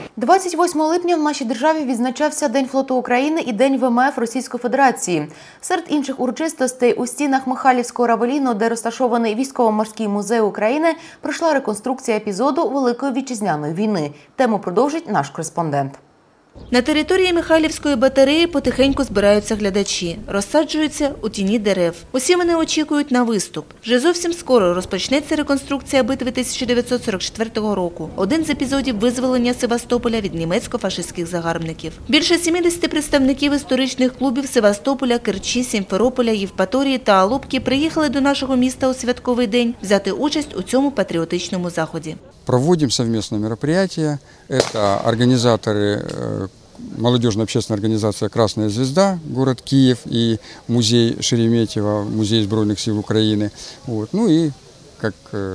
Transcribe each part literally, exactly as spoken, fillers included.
двадцять восьмого липня в нашій державі відзначався День флоту України і День ВМФ Російської Федерації. Серед інших урочистостей у стінах Михайлівського Равеліну, де розташований Військово-морський музей України, пройшла реконструкція епізоду Великої Вітчизняної війни. Тему продовжить наш кореспондент. На території Михайлівської батареї потихеньку збираються глядачі, розсаджуються у тіні дерев. Усі вони очікують на виступ. Вже зовсім скоро розпочнеться реконструкція битви тисяча дев'ятсот сорок четвертого року. Один з епізодів визволення Севастополя від німецько-фашистських загарбників. Більше сімдесят представників історичних клубів Севастополя, Керчі, Сімферополя, Євпаторії та Алупки приїхали до нашого міста у святковий день взяти участь у цьому патріотичному заході. Проводим совместное мероприятие. Это организаторы, молодежная общественная организация «Красная звезда», город Киев и музей Шереметьево, музей Збройных сил Украины. Вот. Ну и как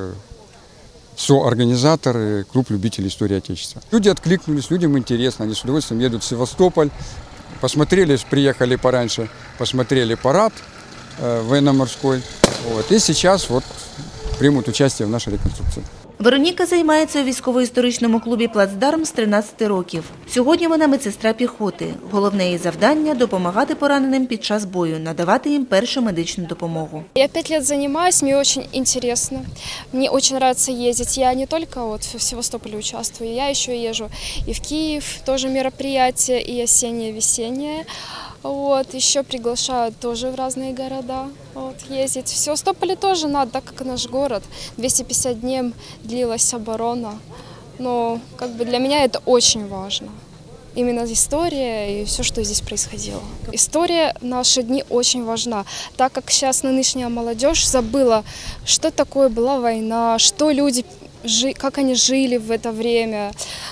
соорганизаторы, клуб любителей истории Отечества. Люди откликнулись, людям интересно, они с удовольствием едут в Севастополь. Посмотрели, приехали пораньше, посмотрели парад военно-морской. Вот. И сейчас вот примут участие в нашей реконструкции. Вероніка займається у військово-історичному клубі «Плацдарм» з тринадцяти років. Сьогодні вона медсестра піхоти. Головне її завдання – допомагати пораненим під час бою, надавати їм першу медичну допомогу. Я пять лет занимаюсь, мне очень интересно. Мне очень нравится ездить. Я не только вот в Севастополе участвую, я еще езжу и в Киев, тоже мероприятия, и осеннее, и весеннее. Вот, еще приглашают тоже в разные города вот, ездить. В Севастополе тоже надо, так как наш город. двести пятьдесят дней длилась оборона. Но как бы для меня это очень важно. Именно история и все, что здесь происходило. История в наши дни очень важна, так как сейчас нынешняя молодежь забыла, что такое была война, что люди, как они жили в это время,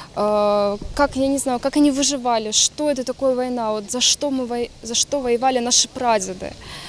как, я не знаю, как они выживали, что это такое война, вот за что мы, за что воевали наши прадеды,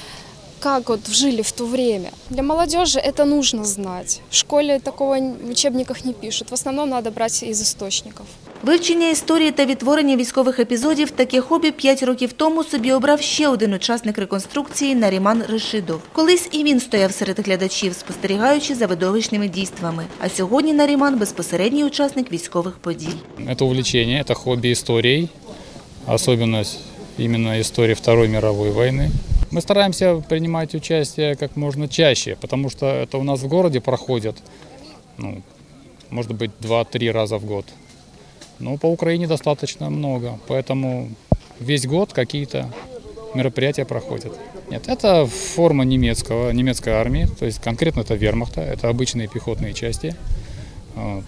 как вот жили в то время. Для молодежи это нужно знать. В школе такого в учебниках не пишут. В основном надо брать из источников. Вивчення історії та відтворення військових епізодів – таке хобі п'ять років тому собі обрав ще один учасник реконструкції – Наріман Решидов. Колись і він стояв серед глядачів, спостерігаючи за видовищними дійствами. А сьогодні Наріман – безпосередній учасник військових подій. Це увлечення, це хобі історії, особливість іменно історії Второї мирової війни. Мы стараемся принимать участие как можно чаще, потому что это у нас в городе проходит, ну, может быть, два-три раза в год. Но по Украине достаточно много, поэтому весь год какие-то мероприятия проходят. Нет, это форма немецкого, немецкой армии, то есть конкретно это вермахта, это обычные пехотные части. Вот.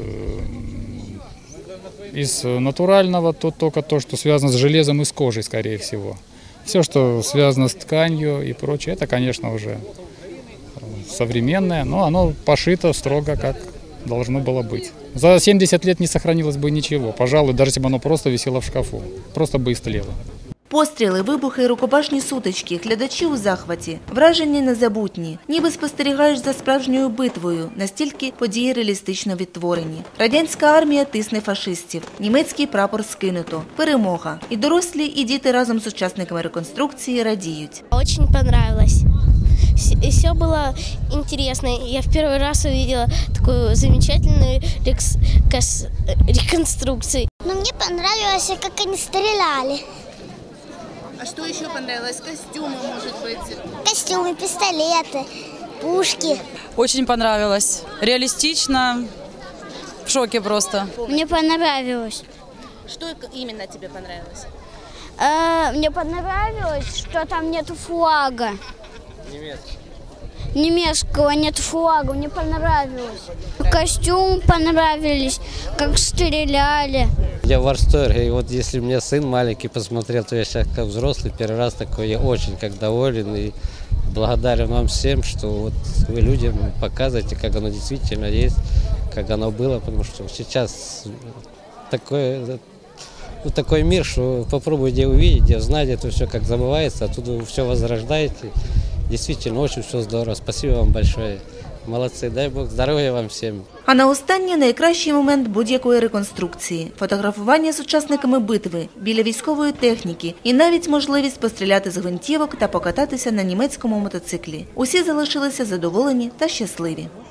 Из натурального то только то, что связано с железом и с кожей, скорее всего. Все, что связано с тканью и прочее, это, конечно, уже современное, но оно пошито строго, как должно было быть. За семьдесят лет не сохранилось бы ничего, пожалуй, даже если бы оно просто висело в шкафу, просто бы истлело. Постріли, вибухи, рукопашні сутички, глядачі у захваті, враження незабутні. Ніби спостерігаєш за справжньою битвою, настільки події реалістично відтворені. Радянська армія тисне фашистів, німецький прапор скинуто, перемога. І дорослі, і діти разом з учасниками реконструкції радіють. Дуже понравилось. И все было интересно. Я в первый раз увидела такую замечательную реконструкцию. Но мне понравилось, как они стреляли. А что еще понравилось? Костюмы, может быть? Костюмы, пистолеты, пушки. Очень понравилось. Реалистично. В шоке просто. Мне понравилось. Что именно тебе понравилось? А, мне понравилось, что там нету флага. Немецкого. Немецкого нет флага, мне понравилось. Костюм понравились, как стреляли. Я в восторге, и вот если мне сын маленький посмотрел, то я сейчас как взрослый первый раз такой, я очень как доволен и благодарен вам всем, что вот вы людям показываете, как оно действительно есть, как оно было, потому что сейчас такое, ну, такой мир, что попробуйте увидеть, где узнать это все, как забывается, а тут вы все возрождаете. Действительно, очень все здорово. Спасибо вам большое. Молодці, дай Бог здоров'я вам всім. А на останнє найкращий момент будь-якої реконструкції – фотографування з учасниками битви, біля військової техніки і навіть можливість постріляти з гвинтівок та покататися на німецькому мотоциклі. Усі залишилися задоволені та щасливі.